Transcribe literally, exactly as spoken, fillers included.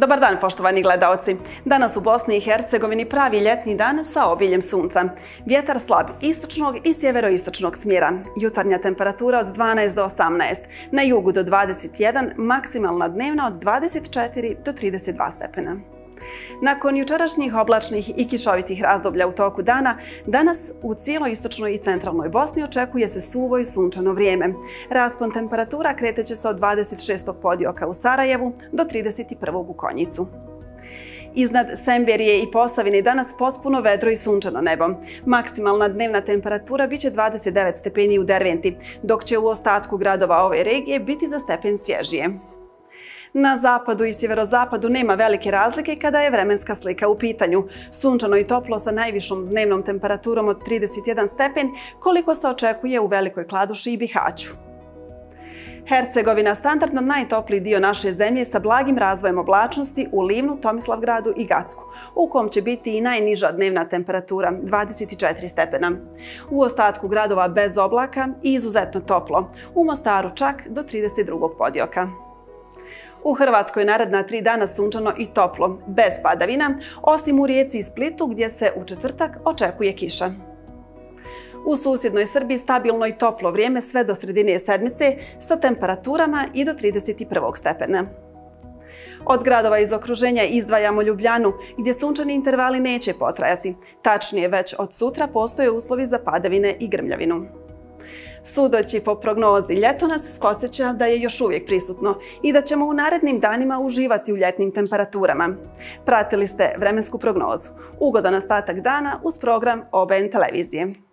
Dobar dan, poštovani gledaoci. Danas u Bosni i Hercegovini pravi ljetni dan sa obiljem sunca. Vjetar slab istočnog i sjeveroistočnog smjera. Jutarnja temperatura od dvanaest do osamnaest, na jugu do dvadeset jedan, maksimalna dnevna od dvadeset četiri do trideset dva stepena. Nakon jučerašnjih oblačnih i kišovitih razdoblja u toku dana, danas u cijeloj istočnoj i centralnoj Bosni očekuje se suvo i sunčano vrijeme. Raspon temperatura kreteće se od dvadeset šestog podioka u Sarajevu do trideset prvog u Konjicu. Iznad Semberije i Posavine danas potpuno vedro i sunčano nebo. Maksimalna dnevna temperatura biće dvadeset devet stepeni u Derventi, dok će u ostatku gradova ove regije biti za stepen svježije. Na zapadu i sjeverozapadu nema velike razlike kada je vremenska slika u pitanju. Sunčano i toplo sa najvišom dnevnom temperaturom od trideset jedan stepen, koliko se očekuje u Velikoj Kladuši i Bihaću. Hercegovina standardno najtopliji dio naše zemlje sa blagim razvojem oblačnosti u Livnu, Tomislavgradu i Gacku, u kom će biti i najniža dnevna temperatura dvadeset četiri stepena. U ostatku gradova bez oblaka i izuzetno toplo, u Mostaru čak do trideset drugog podioka. U Hrvatskoj naredna tri dana sunčano i toplo, bez padavina, osim u Rijeci i Splitu gdje se u četvrtak očekuje kiša. U susjednoj Srbiji stabilno i toplo vrijeme sve do sredine sedmice sa temperaturama i do trideset prvog stepena. Od gradova iz okruženja izdvajamo Ljubljanu, gdje sunčani intervali neće potrajati. Tačnije, već od sutra postoje uslovi za padavine i grmljavinu. Sudeći po prognozi, ljeto nas podsjeća da je još uvijek prisutno i da ćemo u narednim danima uživati u ljetnim temperaturama. Pratili ste vremensku prognozu. Ugodan ostatak dana uz program O B N televizije.